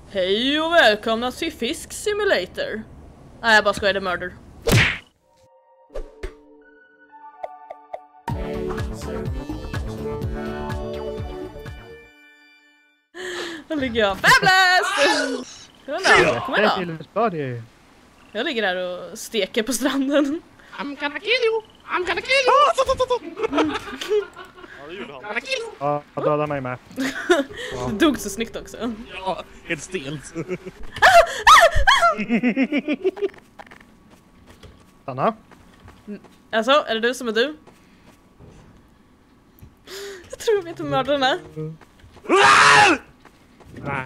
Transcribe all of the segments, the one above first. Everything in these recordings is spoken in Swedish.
Hej och välkomna till Fisk Simulator. Nej, jag bara skojar, det är murder. Då ligger jag Fabulous! Kom igen. Jag ligger där och steker på stranden. I'm gonna kill you! I'm gonna kill you! Ja, det gjorde han. Gonna kill you! Ja, jag dödade mig med. Du dog så snyggt också. Ja, helt stelt. Stanna. Alltså, är det du som är du? Jag tror jag vet hur mördaren är. Nej.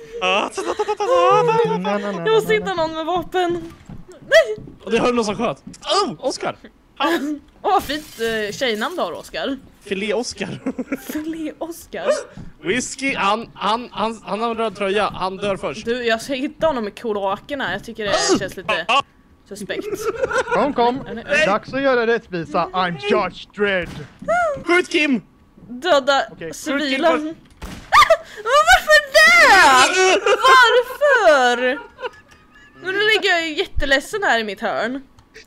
Jag måste hitta någon med vapen. Nej! Och det hörde någon som sköt. Oscar! Åh, fint tjejnamn du har, Oscar. Filé Oscar. Filé Oscar. Whisky, han har en röd tröja. Han dör först. Du, jag ska hitta honom i kloakerna. Jag tycker det känns lite suspekt. Kom. Dags att göra rättvisa. I'm Judge Dredd. Skjut Kim! Döda Okej, civila. Varför det? Varför? Nu ligger jag ju jätteledsen här i mitt hörn.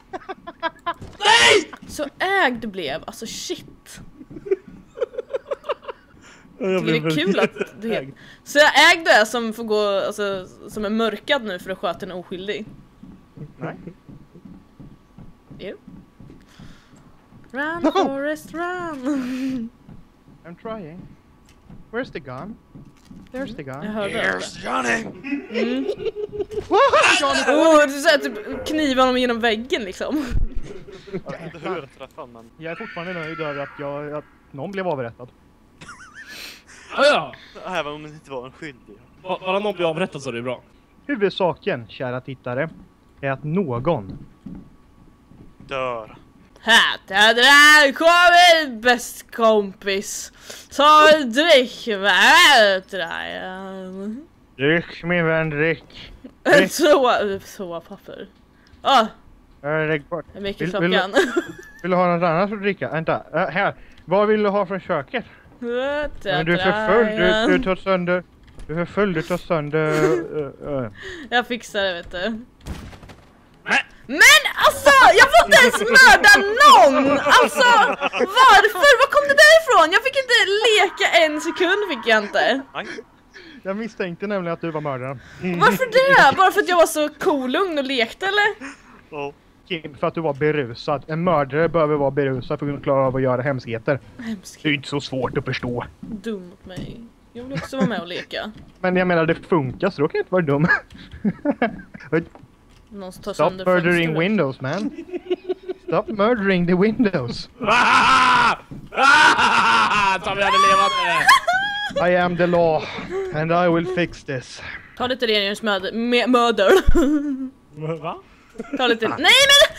Nej! Så ägd blev, alltså shit. Jag Det är kul att det. Så jag ägde är som får gå, alltså, som är mörkad nu för att sköta en oskyldig. Nej. Jo. Run, Forrest, run. I'm trying. Where's the gun? There's the gun. Jag hörde det. Here's Johnny! Åh, du säger typ knivar dem genom väggen liksom. Jag vet inte hur jag träffade, men... Jag är fortfarande nöjd över att någon blev avrättad. Ja. Även om det inte var en skyldig. Bara någon blir avrättad så är det bra. Huvudsaken, kära tittare, är att någon Dör. Här, där kommer bäst kompis. Ta en drick med där. Dryck, min vän, dryck. Toapapper. Åh, Lägg bort. det är mycket klockan. Vill du ha något annat att dricka? Vänta, här. Vad vill du ha från köket? Men du är för full, du tar sönder. Du är för full, du tar sönder. Jag fixar det, vet du. Men alltså, jag får inte ens mörda någon! Alltså, varför? Var kom det därifrån? Jag fick inte leka en sekund, fick jag inte. Nej. Jag misstänkte nämligen att du var mördaren. Varför det? Bara för att jag var så kolugn och lekte, eller? Ja. Kim, för att du var berusad. En mördare behöver vara berusad för att kunna klara av att göra hemskheter. Hemskt. Det är inte så svårt att förstå. Dum mot mig. Jag vill också vara med och leka. Men jag menar, det funkar så då kan jag inte vara dum. Någon tar Stop sönder murdering fönstret. windows, man. Stop murdering the windows. Ta mig hade levande. I am the law, and I will fix this. Ta lite regeringsmöder. Va? Ta lite... Nej, men...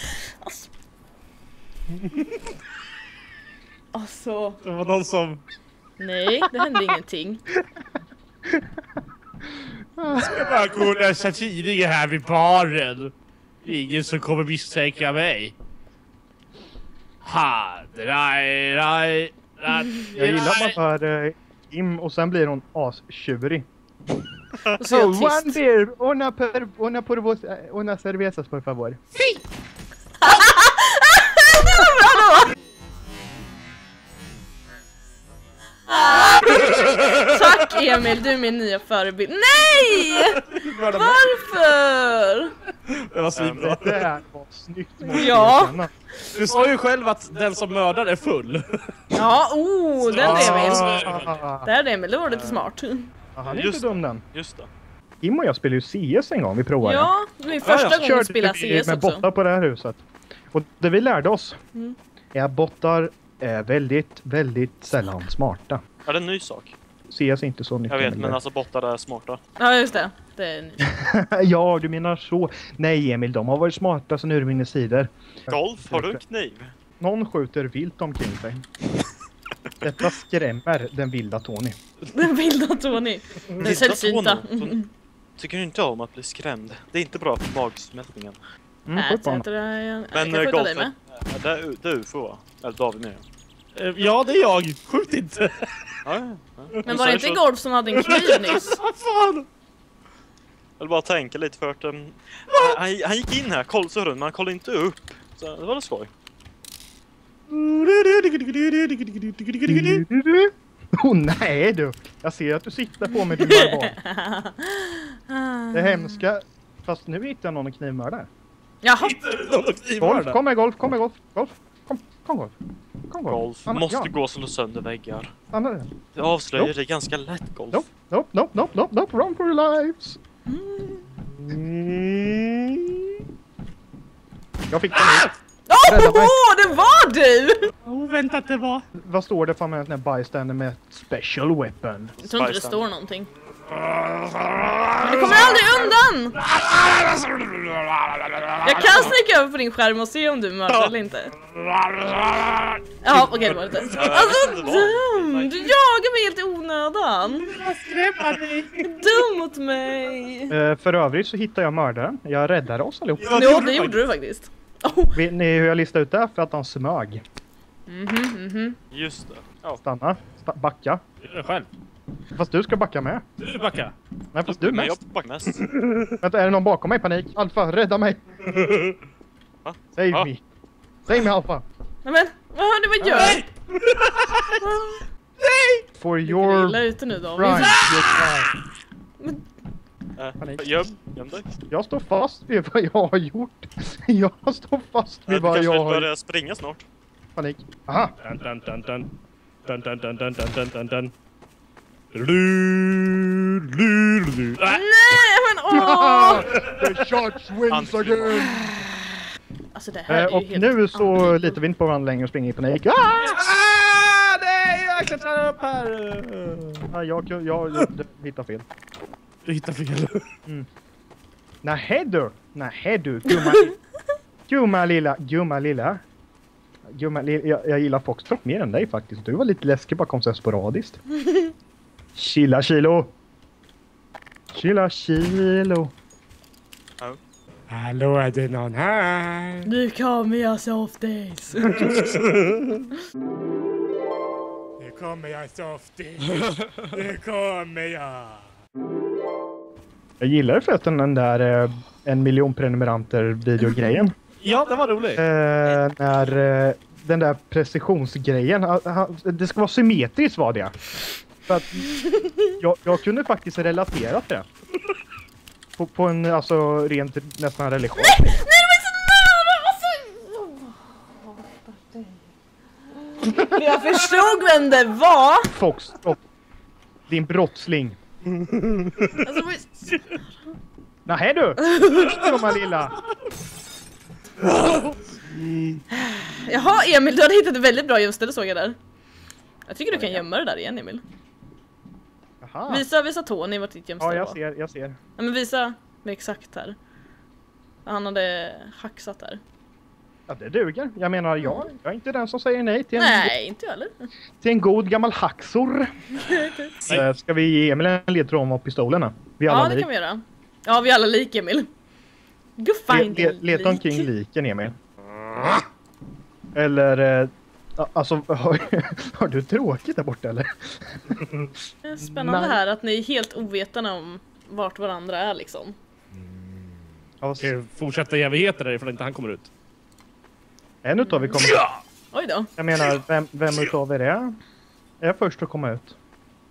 Alltså... Det var någon som... Nej, det hände ingenting. Jag bara kolla satiriker här vid baren. Ingen som kommer misstänka mig. Jag Jag gillar att man hör Kim och sen blir hon astjurig. Och så är jag one tyst. beer, una cervezas por favor. Tack Emil, du är min nya förebild. Nej! Varför? Det var svinbra. Det här var snyggt. Ja. Du sa ju själv att den som mördar är full. Ja, den är Emil. Ah, Där är Emil, det var lite smart. han är Just inte dum den. Just det. Kim och jag spelade ju CS en gång, vi provade. Ja, det var min första gång att spela Körde CS med också. bottar på det här huset. Och det vi lärde oss är att bottar är väldigt, väldigt sällan smarta. Är det en ny sak? CS är inte så nytt. Jag vet, men alltså bottar är smarta. Ja, just det. Det är ny. Ja, du menar så. Nej Emil, de har varit smarta så nu är det mina sidor. Golf, har du en kniv? Någon skjuter vilt omkring sig. Detta skrämmer den vilda Tony. Den vilda Tony. Den sällsynta. Tycker du inte om att bli skrämd? Det är inte bra för magsmältningen. Skjut på honom. Men jag golf, dig med. det är UFO va? Eller David med. Ja, det är jag. Skjut inte. Ja. Men var det inte Golf som hade en kniv nyss? Vad fan? Jag vill bara tänka lite för att han gick in här, kollade men han kollade inte upp. Så det var det skoj. Nej du! Jag ser att du sitter på med din barbar. Det är hemska. Fast nu hittar jag någon knivmördare. Jaha! Golf, kom med golf. Kom golf. Golf måste gå sönder väggar. Stanna där. Det avslöjar det ganska lätt, Golf. Nope. Run for your lives. Jag fick panik. Det var du! Vänta att det var. Vad står det för mig när bystander med ett special weapon? Jag tror inte det står någonting. Men det kommer aldrig undan! Jag kan snicka över på din skärm och se om du mördar eller inte. Ja, okej, det var det inte. Alltså, dum! Du jagar mig helt i onödan. Dum mot mig. För övrigt så hittar jag mördaren. Jag räddade oss allihop. Jo, det gjorde du faktiskt. Vet ni hur jag listade ut det? För att de smög. Just det. Ja. Stanna. Backa. Själv. Fast du ska backa med. Du backar. Nej, fast du Men jag mest. backar mest. Vänta, är det någon bakom mig? Panik. Alfa, rädda mig. Va? Save me. Save me, Alfa. Men, vad hör ni vad gör? For Du your grillar ute nu då. crime. Panik. Göm dig. Jag står fast vid vad jag har gjort. Jag står fast vid Du vad kanske jag vill har... börja springa snart. Panik. Aha. Nej, men åh! The shots wins again. Alltså det här är ju Och helt... nu så litar vi inte på varandra längre och springer i panik. Nej, jag klättrar upp här. Jag hittar fel. Du hittar fel. Nej du, gumma lilla. Jag gillar Foxtrot mer än dig faktiskt. Du var lite läskig, bara kom så sporadiskt. Chilla kilo. Hallå, är det någon här? Nu kommer jag soft days. Nu kommer jag softigt. Nu kommer jag. Jag gillar förresten den där 1 miljon prenumeranter videogrejen. Ja, det var roligt. När den där precisionsgrejen, det ska vara symmetriskt var det. För att jag kunde faktiskt relatera till det. På en alltså rent nästan religiös. Nej, de är så nära! Alltså... Jag förstod vem det var. Foxtrot. Din brottsling. Alltså, Nej du! Dumma lilla! jaha, Emil, du hade hittat ett väldigt bra gömställe, såg jag där. Jag tycker du kan gömma det där igen, Emil. Aha. Visa Tony vad ditt gömställe var. Ja, jag ser. Ja, men visa med exakt här. Han hade hacksat där. Ja, det duger. Jag menar, jag är inte den som säger nej till Nej, inte jag heller. till en god gammal hacksor. Ska vi ge Emil en ledtråd om pistolerna? Vi alla Ja, det kan vi göra. Ja, vi alla lik, Emil. Go find leta omkring liken, Emil. Eller... alltså, har du tråkigt där borta, eller? Det är spännande här att ni är helt ovetande om vart varandra är, liksom. Ja, Ska jag fortsätta i evigheter därifrån inte han kommer ut? en utav vi kommer... Oj då. Jag menar, vem utav er är jag först att komma ut?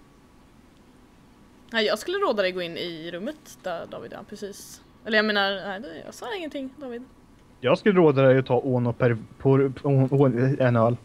Nej, jag skulle råda dig gå in i rummet där, David, ja, precis. Eller jag menar, nej, jag sa ingenting, David. Jag skulle råda dig att ta en öl.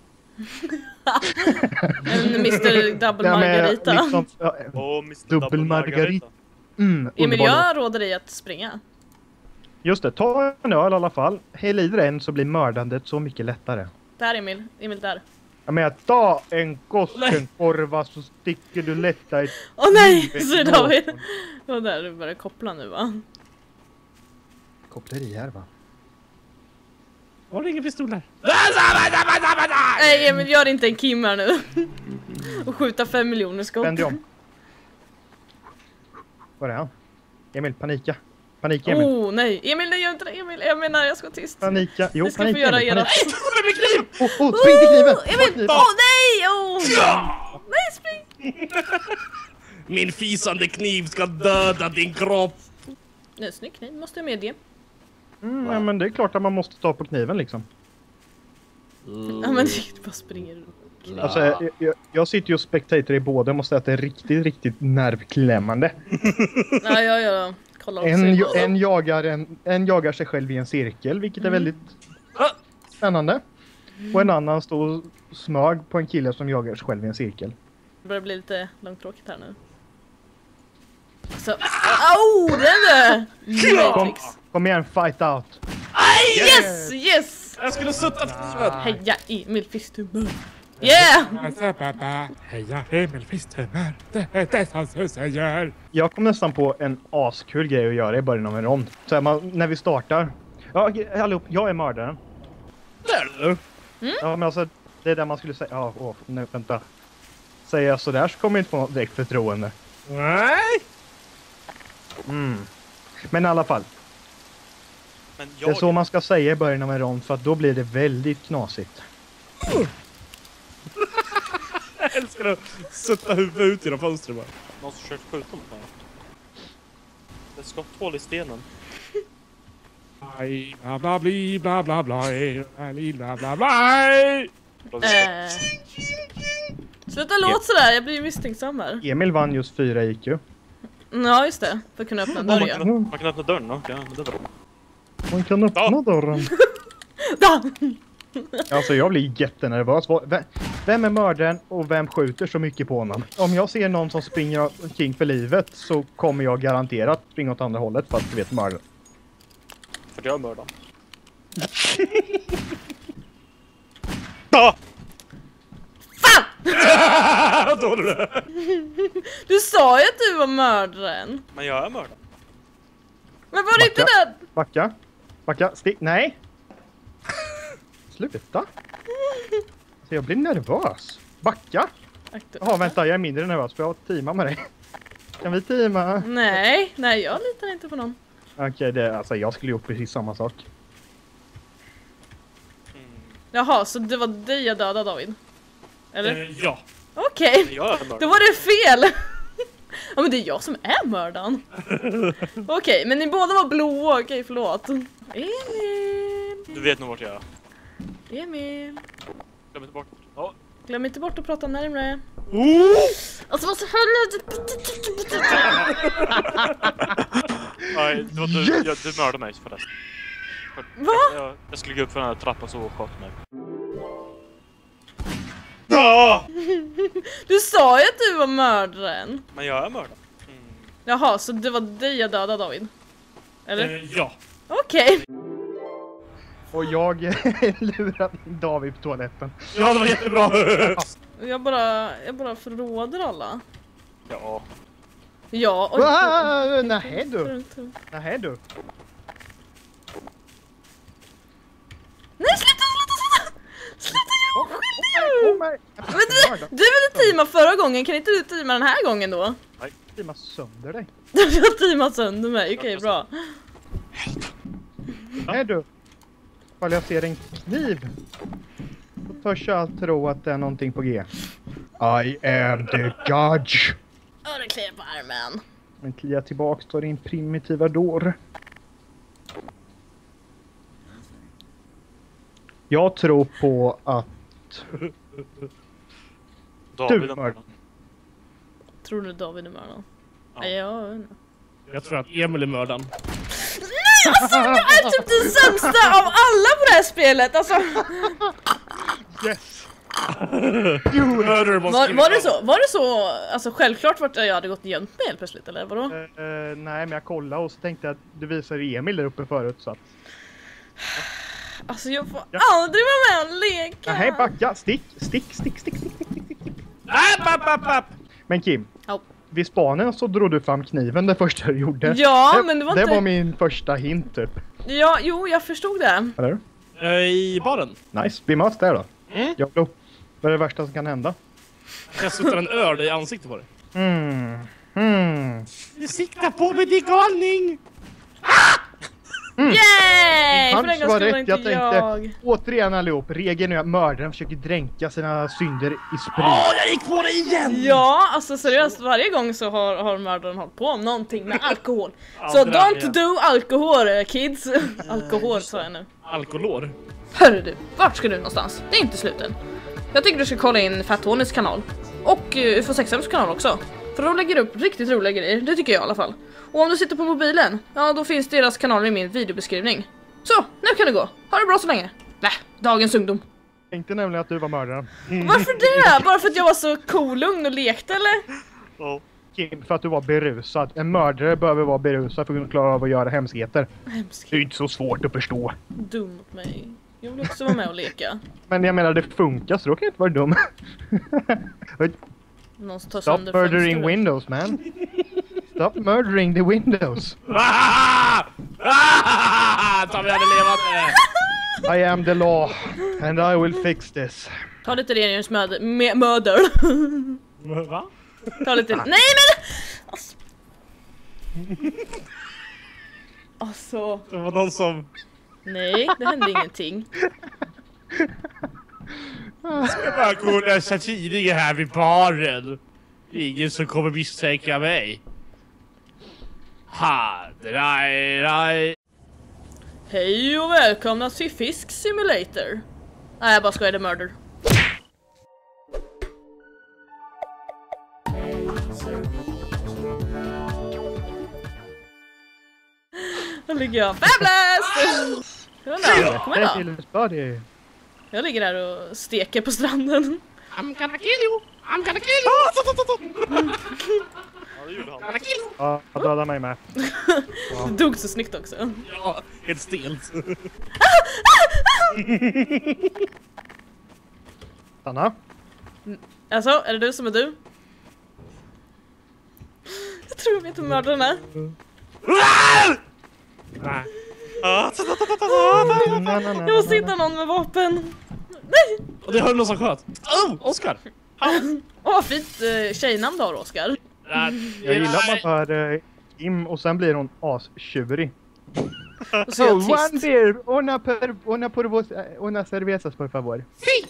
En Mr. Double Margarita. Liksom, Mr. Dubbel margarita. Emil, underbar. jag råder dig att springa. Just det, ta en öl i alla fall. Häll i den så blir mördandet så mycket lättare. Där, Emil. Emil, där. Jag menar, ta en Koskenkorva så sticker du lättare. Åh nej, så David. Och där, du börjar koppla nu, va? Koppleri här, va? Var det ingen pistol där? Nej, Emil, gör inte en Kim här nu. Och skjuta 5 miljoner skott. Vänd dig om. Var är han? Emil, panika. Panik, Emil. Oh, nej. Emil, nej, gör inte det. Emil, jag menar, jag ska vara tyst. Panika. Jo, Ni ska panik, få göra Emil, era... panik. Spring till kniven! Emil, åh nej! Nej, spring! Min fisande kniv ska döda din kropp. Det är en snygg kniv, måste jag medge. Ja, men det är klart att man måste ta på kniven liksom. Ja men du bara springer runt. Alltså, jag sitter ju och spectator i båda och måste säga att det är riktigt, riktigt nervklämmande. Ja, jag kollar också. En jagar sig själv i en cirkel, vilket är väldigt spännande. Och en annan står och smög på en kille som jagar sig själv i en cirkel. Det börjar bli lite långtråkigt här nu. Så, au, den där! Matrix. Kom igen, fight out. Yes, yes! Jag skulle suttat kniven! Heja Emil Fisthumör. Yeah! Heja Emil Fisthumör. Det är det han säger. Jag kom nästan på en askul grej att göra i början av en rond. Så när vi startar. Ja, allihop, jag är mördaren. Där du. Ja, men alltså, det är där man skulle säga. Ja, nu, vänta. Säger jag sådär så kommer jag inte få något direkt förtroende. Nej. Men i alla fall. Men Det är så man ska säga i början av en rond, för att då blir det väldigt knasigt. Jag älskar att sätta huvudet ut genom fönstret bara. Någon som försökt skjuta mot mig. Det är skotthål i stenen. Aj, bla bla bli, bla bla bla, bla bla bla. Sluta låt sådär, jag blir misstänksam här. Emil vann just 4 IQ. Ja, just det. För att kunna öppna dörren. Man kan öppna dörren, okej. Det är bra. Man kan öppna dörren. Da! Alltså jag blir jättenervös. Vem är mördaren och vem skjuter så mycket på honom? Om jag ser någon som springer omkring för livet så kommer jag garanterat springa åt andra hållet för att du vet mördaren. För jag är mördaren. Ah! Fan! Då du. Du sa ju att du var mördaren. Men jag är mördaren. Men var det inte det? Backa, stick, nej! Sluta! Så jag blir nervös. Backa! Jaha, vänta, jag är mindre nervös för jag teamar med dig. Kan vi teama? Nej, jag litar inte på någon. Okej, alltså jag skulle gjort precis samma sak. Jaha, så det var dig jag dödade, David? Eller? Ja. Okej, Jag är mördaren. då var det fel! Ja, men det är jag som är mördaren. Okej, men ni båda var blåa, okej, förlåt. Emil! Du vet nog vart jag är. Emil! Glöm inte bort. Ja. Glöm inte bort att prata närmare. Alltså vad så Nej, det var du mördade mig förresten. Va? Jag skulle gå upp för den här trappan så sköt mig. Ja! Du sa ju att du var mördaren. Men jag är mördaren. Jaha, så det var dig jag dödade, David? Eller? Ja. Okej. Och jag lurade in David på toaletten. Ja, det var jättebra. Jag bara förråder alla. Ja. Ja, och... Nej du. Nej, sluta! Sluta, jag är skyldig! Kom Du ville teama förra gången, kan inte du teama den här gången då? Nej. teama sönder dig. Du har teamat sönder mig, okej, bra. Nej du. Ifall jag ser en kniv, då törs jag tro att det är någonting på G. I am the judge. Åh, det kliar på armen. Men klia tillbaks till din primitiva dår. Jag tror på att David du är mördaren. Tror du David är mördaren? Ja. Nej, jag vet inte. Jag tror att Emil är mördaren. Alltså, jag är typ den sämsta av alla på det här spelet, alltså. Yes. Var det så, alltså självklart vart jag hade gått gömt mig helt plötsligt, eller vadå? nej, men jag kollade och så tänkte jag att du visade Emil där uppe förut så att... Alltså jag får aldrig vara med och leka. Nej, backa, stick. App. Men Kim, Ja. vid spanen så drog du fram kniven det första du gjorde. Ja, men det var inte... var min första hint typ. Ja, jo, jag förstod det. Eller? I baren. Nice, vi möts där då. Jag vad är det värsta som kan hända? Jag sätter en öl i ansiktet på dig. Du Du siktar på mig, din galning! Yay! För den Hans gången var skulle rätt, inte jag tänkte jag. återigen allihop, regeln är att mördaren försöker dränka sina synder i sprit. Jag gick på det igen! Ja, alltså seriöst, varje gång så har mördaren hållit på om någonting med alkohol. Så Aldrig don't igen. do alkohol, kids. Alkohol sa jag nu. Alkolor. Hörru du, vart ska du någonstans? Det är inte sluten. Jag tycker du ska kolla in Fat Tonys kanal. Och UFO 6 kanal också. För de lägger upp riktigt roliga grejer, det tycker jag i alla fall. Och om du sitter på mobilen, ja då finns deras kanaler i min videobeskrivning. Så, nu kan det gå. Ha det bra så länge. Nej, dagens ungdom. Tänkte nämligen att du var mördaren. Varför det? Bara för att jag var så kolugn och lekte eller? Ja. Kim, för att du var berusad. En mördare behöver vara berusad för att klara av att göra hemskheter. Hemskt. Det är inte så svårt att förstå. Dum mot mig. Jag vill också vara med och leka. Men jag menar, det funkar så då kan jag inte vara dum. Någon tar Stop sönder murdering fönstret. windows, man. Stop murdering the windows. Som vi hade levat. I am the law and I will fix this. Ta lite regeringens möder. Va? Ta lite... Nej men! Alltså... Det var någon som... Nej, det hände ingenting. Jag bara gå och läsa tidningen här vid baren. Ingen som kommer misstänka mig. Ha, drai. Hej och välkomna till Fisk Simulator. Nej, jag bara skojade, murder. Då ligger jag fabulous! Kom igen då. Jag ligger där och steker på stranden. I'm gonna kill you! I'm gonna kill you! Ja, det gjorde han. Gonna kill you! Ja, jag dödade mig med. Du dog så snyggt också. Ja, helt stelt. Stanna. Alltså, är det du som är du? Jag tror jag vet hur mördaren är. Nej. Jag måste hitta någon med vapen. Nej! Och det hörde någon som sköt. Oscar! Åh, fint tjejnamn du har, Oskar. Jag gillar att man hör Kim och sen blir hon astjurig. Och så är jag one tyst. beer, una cervezas por favor.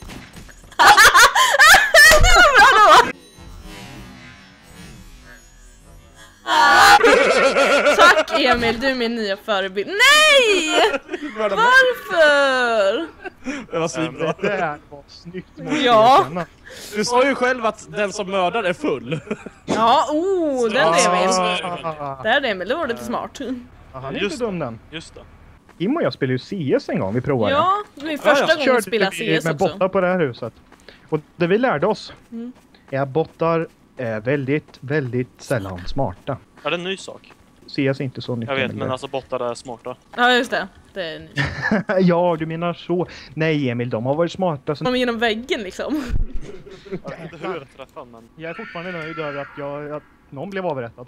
Tack Emil, du är min nya förebild. Nej! Varför? Det var svinbra. Det där var snyggt. Ja. Du sa ju själv att den som mördar är full. Ja, den är Emil. Ah, Där är Emil, det var lite smart. han är inte Just dum den. Just det. Kim och jag spelade ju CS en gång, vi provade. Ja, min första gång att spela vi CS med också. bottar på det här huset. Och det vi lärde oss är att bottar är väldigt, väldigt sällan smarta. Är det en ny sak? CS är inte så nytt. Jag vet, men alltså bottar är smarta. Ja, just det. Det är ny. Ja, du menar så. Nej Emil, de har varit smarta. De är genom väggen liksom. Jag vet inte hur jag träffade, men... Jag är fortfarande nöjd över att någon blev avrättad.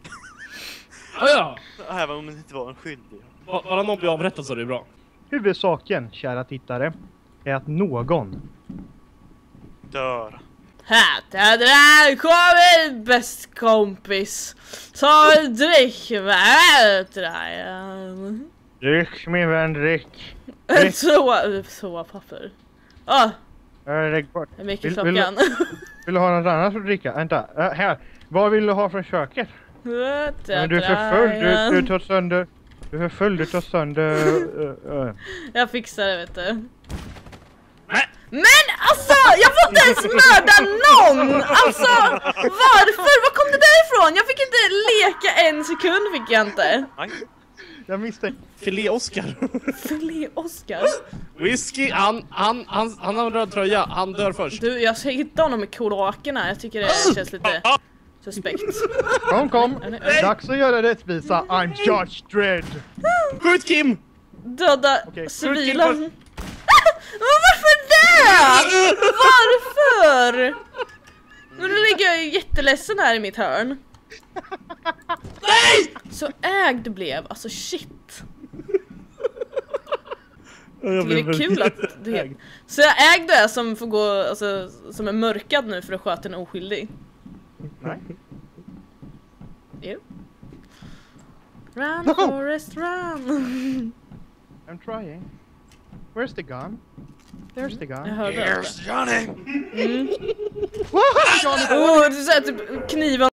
Ja. Även om det inte var en skyldig. Bara någon blir avrättad så är det bra. Huvudsaken, kära tittare, är att någon Dör. Här, där kommer bäst kompis. Ta en drick med där. Dryck min vän, dryck. Toapapper. Åh, Lägg bort. det är mycket Vill klockan. Vill du ha något annat att dricka? Vänta, här. Vad vill du ha från köket? Men du är för full, du tar sönder. Du är för full, du tar sönder. Jag fixar det, vet du. Men alltså, jag får inte ens mörda någon! Alltså, varför? Var kom det därifrån? Jag fick inte leka en sekund, fick jag inte. Nej. Jag misstänkte. Filé Oscar. Filé Oscar. Whisky, han har en röd tröja. Han dör först. Du, jag ska hitta honom med kloakerna. Jag tycker det känns lite suspekt. Kom. Dags att göra rättvisa. I'm Judge Dredd. Skjut Kim! Döda Okej, civila. skjut Kim Varför det? Varför? Men nu ligger jag ju jätteledsen här i mitt hörn. Nej! Så ägd blev, alltså shit. Jag Det är kul att det. Så jag ägde är som får gå, alltså, som är mörkad nu för att sköta en oskyldig. Nej. Jo. Run Forrest run. I'm trying. Where's the gun? There's the gun. Jag hörde det. Johnny! Du säger typ kniven